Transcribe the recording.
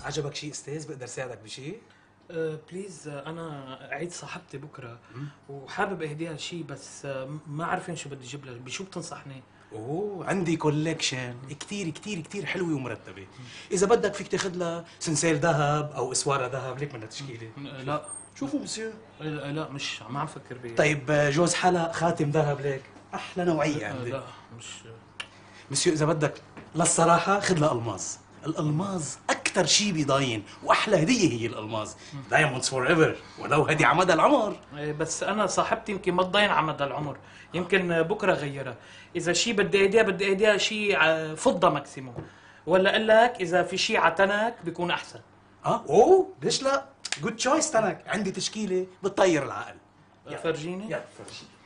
عجبك شيء استاذ؟ بقدر ساعدك بشيء؟ بليز، انا عيد صاحبتي بكره وحابب اهديها شيء، بس ما عارفين شو بدي اجيب لها. بشو بتنصحني؟ اوه، عندي كولكشن كتير كتير كتير حلوه ومرتبه. اذا بدك فيك تاخذ لها سنسيل ذهب او اسواره ذهب، ليك بدها تشكيله. لا. شوفوا مسيو. لا، مش ما عم فكر بيه. طيب جوز حلا خاتم ذهب ليك، احلى نوعيه عندي. لا، مش مسيو اذا بدك للصراحه خذ لها الماظ. الالماظ اكثر شيء بيضاين، واحلى هديه هي الالماظ. دايموندز فور ايفر، ولو هدي على مدى العمر. بس انا صاحبتي يمكن ما تضاين على مدى العمر، يمكن بكره غيرها. اذا شيء بدي اهديها شيء فضه ماكسيموم، ولا اقول لك اذا في شيء عتنك بيكون احسن. اوه ليش لا؟ جود تشويس تنك. عندي تشكيله بتطير العقل. فرجيني. يلا فرجيني.